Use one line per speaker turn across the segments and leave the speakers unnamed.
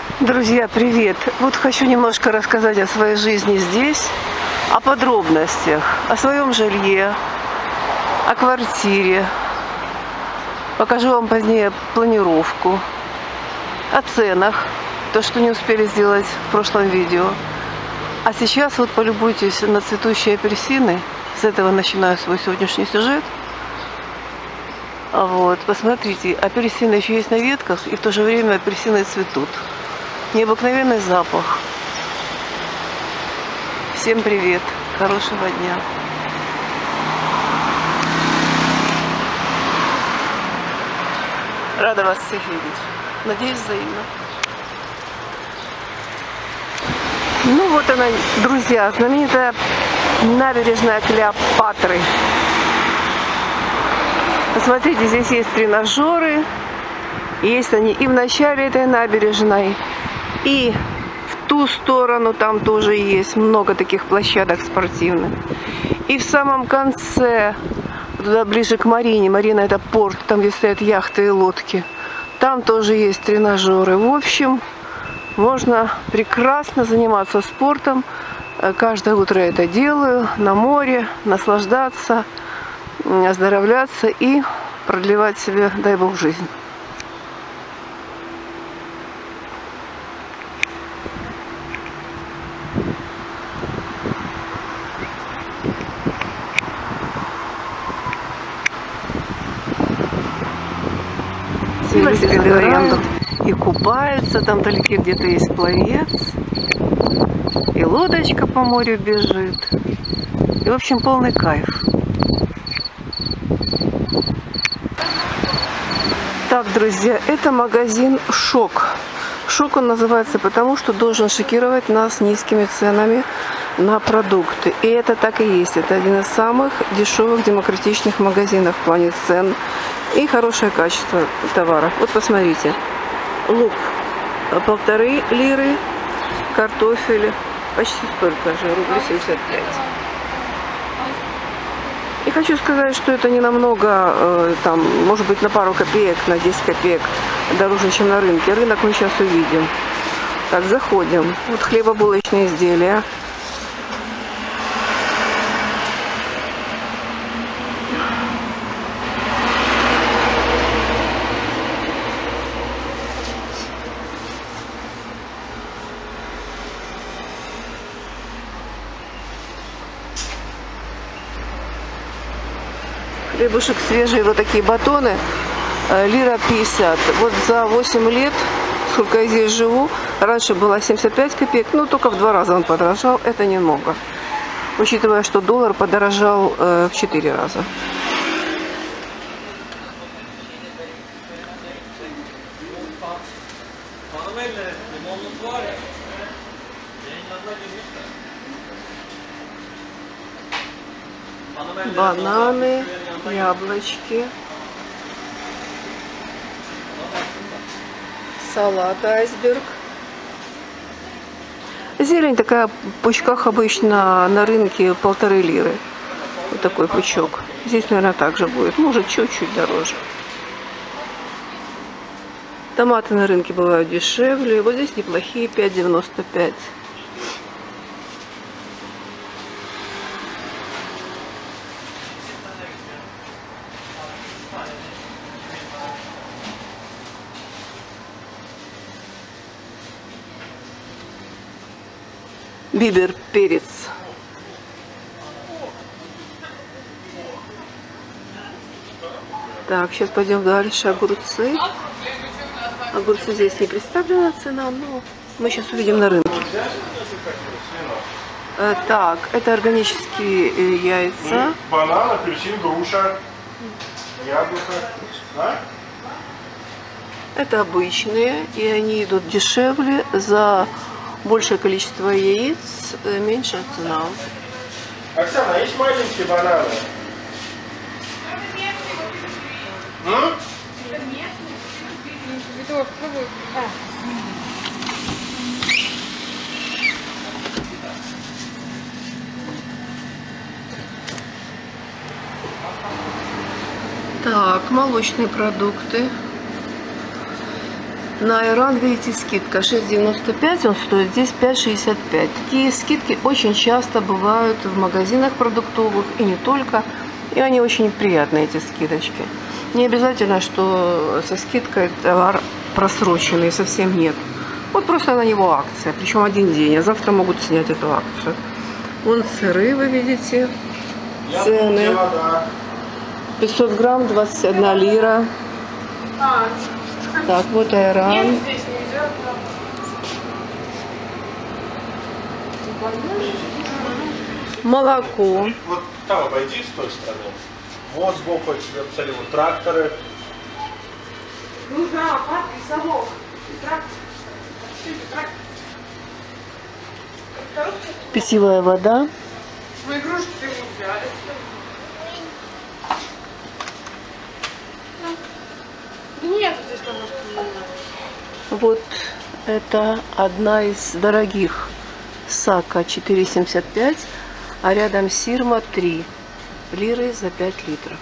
Друзья, привет! Вот хочу немножко рассказать о своей жизни здесь, о подробностях, о своем жилье, о квартире. Покажу вам позднее планировку, о ценах, то, что не успели сделать в прошлом видео. А сейчас вот полюбуйтесь на цветущие апельсины. С этого начинаю свой сегодняшний сюжет. Вот, посмотрите, апельсины еще есть на ветках, и в то же время апельсины цветут. Необыкновенный запах. Всем привет, хорошего дня. Рада вас всех видеть. Надеюсь, взаимно. Ну вот она, друзья, знаменитая набережная Клеопатры. Посмотрите, здесь есть тренажеры. Есть они и в начале этой набережной, и в ту сторону там тоже есть много таких площадок спортивных. И в самом конце, туда ближе к Марине, Марина это порт, там где стоят яхты и лодки, там тоже есть тренажеры. В общем, можно прекрасно заниматься спортом. Каждое утро это делаю, на море, наслаждаться, оздоровляться и продлевать себе, дай Бог, жизнь. Говорят, и купаются, там вдалеке где-то есть пловец, и лодочка по морю бежит. И, в общем, полный кайф. Так, друзья, это магазин «Шок». «Шок» он называется потому, что должен шокировать нас низкими ценами на продукты. И это так и есть. Это один из самых дешевых демократичных магазинов в плане цен и хорошее качество товаров. Вот посмотрите. Лук 1,5 лиры, картофель почти столько же, рублей 75. И хочу сказать, что это не намного, там, может быть, на пару копеек, на 10 копеек дороже, чем на рынке. Рынок мы сейчас увидим. Так, заходим. Вот хлебобулочные изделия. Хлебушек свежий, вот такие батоны, лира 50. Вот за 8 лет, сколько я здесь живу, раньше было 75 копеек, но только в 2 раза он подорожал, это немного. Учитывая, что доллар подорожал в 4 раза. Бананы, яблочки, салат айсберг. Зелень такая в пучках обычно на рынке 1,5 лиры. Вот такой пучок. Здесь, наверное, также будет. Может, чуть-чуть дороже. Томаты на рынке бывают дешевле. Вот здесь неплохие, 5,95. Бибер, перец. Так, сейчас пойдем дальше. Огурцы. Огурцы здесь не представлена цена, но мы сейчас увидим на рынке. Так, это органические яйца.
Банан, апельсин, груша, яблоко.
Это обычные, и они идут дешевле. За большее количество яиц меньшая цена.
Оксана, есть маленькие бананы?
Так, молочные продукты. На айран, видите, скидка 6,95, он стоит здесь 5,65. Такие скидки очень часто бывают в магазинах продуктовых и не только. И они очень приятные, эти скидочки. Не обязательно, что со скидкой товар просроченный, совсем нет. Вот просто на него акция, причем один день, а завтра могут снять эту акцию. Вон сыры, вы видите, цены. 500 грамм, 21 лира. Так, вот айран. Молоко.
Вот там обойди с той стороны. Вот сбоку от тебя посмотри, вот тракторы.
Ну да, папа и совок. И трактор.
Питьевая вода.
Мы игрушки не взяли. Нет, здесь того, что не надо.
Вот это одна из дорогих. Сака 4,75, а рядом Сирма 3 лиры за 5 литров.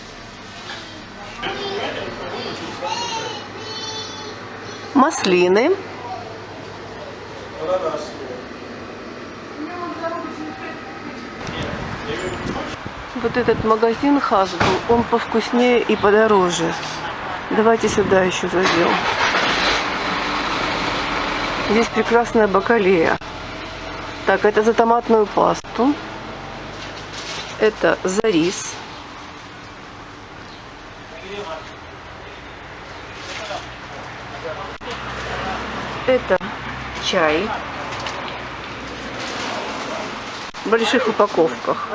Маслины. Вот этот магазин Хасбу, он повкуснее и подороже. Давайте сюда еще зайдем. Здесь прекрасная бакалея. Так, это за томатную пасту. Это за рис. Это чай. В больших упаковках.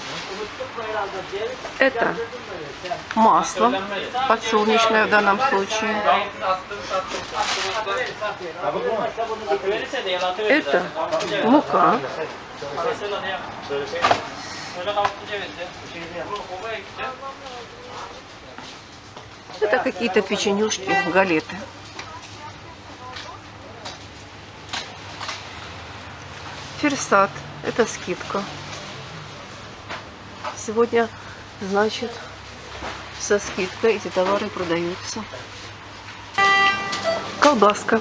Это масло подсолнечное в данном случае. Это мука. Это какие-то печенюшки, галеты. Ферсат. Это скидка. Сегодня, значит, со скидкой эти товары продаются. Колбаска.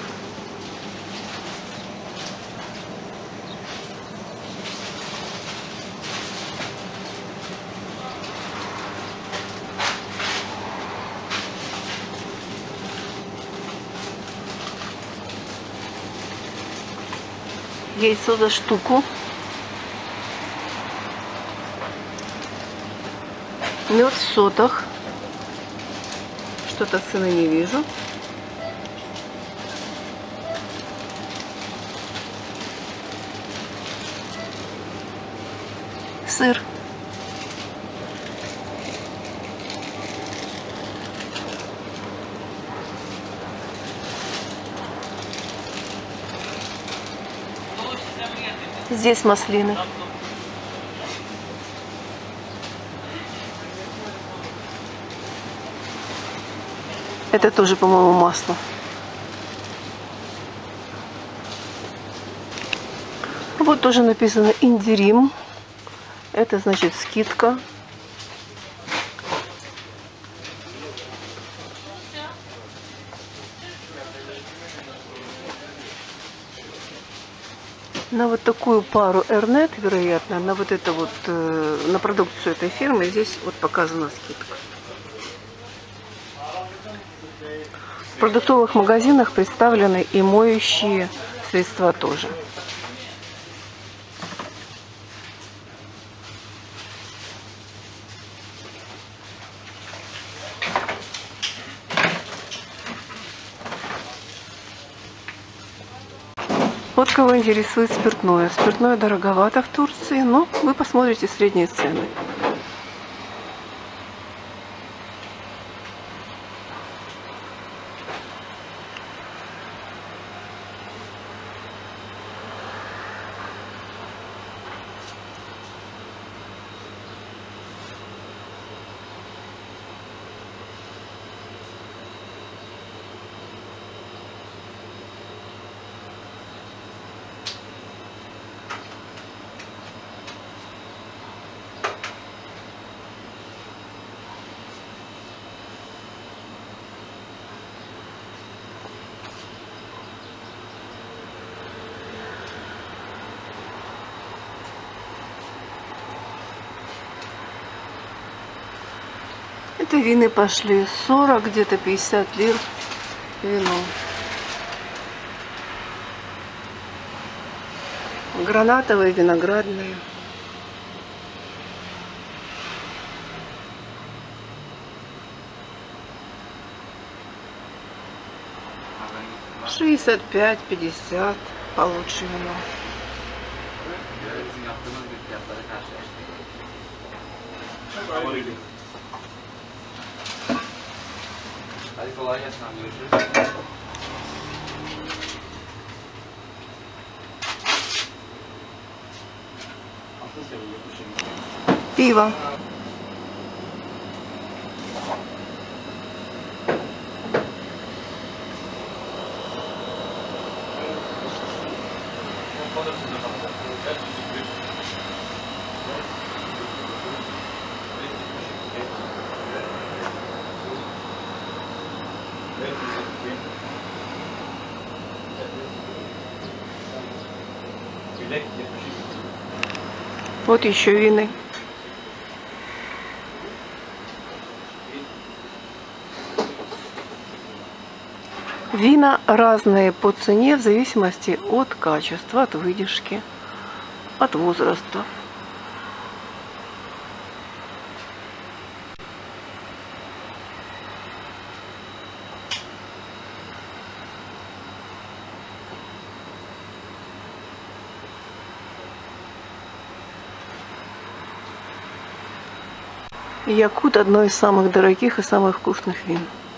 Яйцо за штуку. Мед в сотах. Что-то цены не вижу. Сыр. Здесь маслины. Это тоже, по-моему, масло. Вот тоже написано индирим. Это значит скидка. На вот такую пару Эрнет, вероятно, на вот это вот, на продукцию этой фирмы здесь вот показана скидка. В продуктовых магазинах представлены и моющие средства тоже. Вот кого интересует спиртное. Спиртное дороговато в Турции, но вы посмотрите средние цены. это вины пошли. 40, где-то 50 лир вино. Гранатовые, виноградные. $65, 50 получше вино. Пиво. Вот еще вины. Вина разные по цене в зависимости от качества, от выдержки, от возраста. Якут — одно из самых дорогих и самых вкусных вин.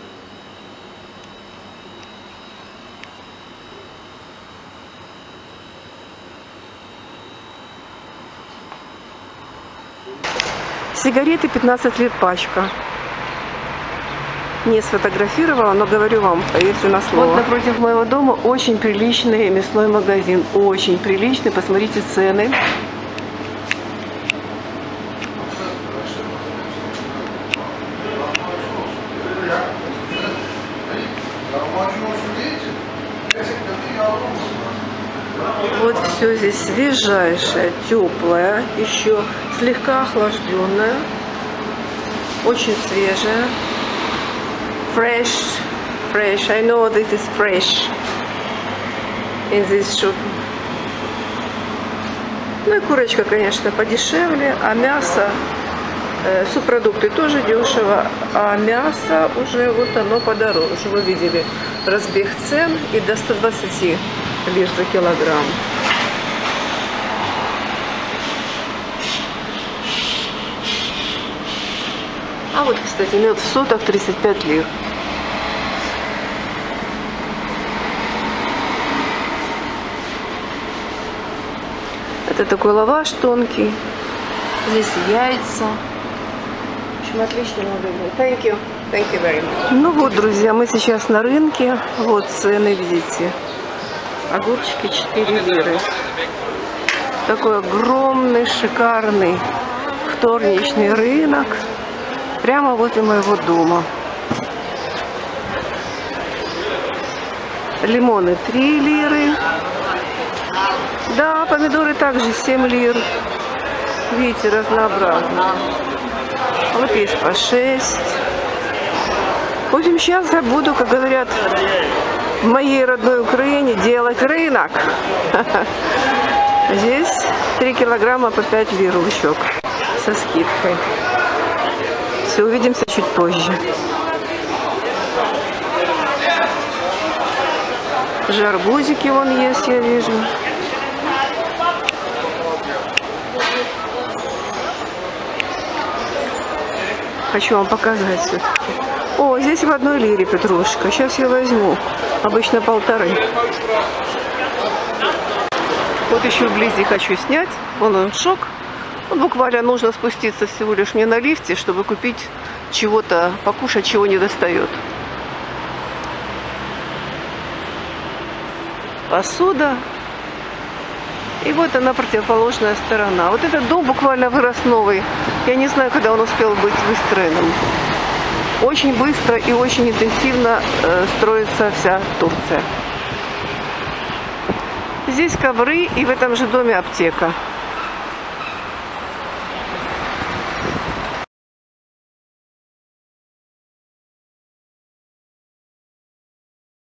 Сигареты 15 лир пачка. Не сфотографировала, но говорю вам, поверьте на слово. Вот напротив моего дома очень приличный мясной магазин. Очень приличный. Посмотрите цены. Вот все здесь свежайшее, теплое, еще слегка охлажденное, очень свежее. Fresh, fresh. I know this is fresh in this shop. Ну и курочка, конечно, подешевле, а мясо, субпродукты тоже дешево, а мясо уже вот оно подороже. Вы видели разбег цен и до 120 лир за килограмм. А вот, кстати, мед в сотах 35 лир. Это такой лаваш тонкий. Здесь яйца. В общем, отличный магазин. Thank you. Thank you very much. Ну вот, друзья, мы сейчас на рынке. Вот цены, видите. Огурчики 4 лиры. Такой огромный, шикарный вторничный рынок. Прямо возле моего дома. Лимоны 3 лиры. Да, помидоры также 7 лир. Видите, разнообразно. Вот есть по 6. В общем, сейчас я буду, как говорят в моей родной Украине, делать рынок. Здесь 3 килограмма по 5 лир лучок со скидкой. Все, увидимся чуть позже. Же арбузики вон есть, я вижу. Хочу вам показать все-таки. О, здесь в 1 лире петрушка. Сейчас я возьму. Обычно 1,5. Вот еще вблизи хочу снять. Вон он шок. Вот буквально нужно спуститься всего лишь мне на лифте, чтобы купить чего-то, покушать, чего не достает. Посуда. И вот она, противоположная сторона. Вот этот дом буквально вырос новый. Я не знаю, когда он успел быть выстроенным. Очень быстро и очень интенсивно строится вся Турция. Здесь ковры, и в этом же доме аптека.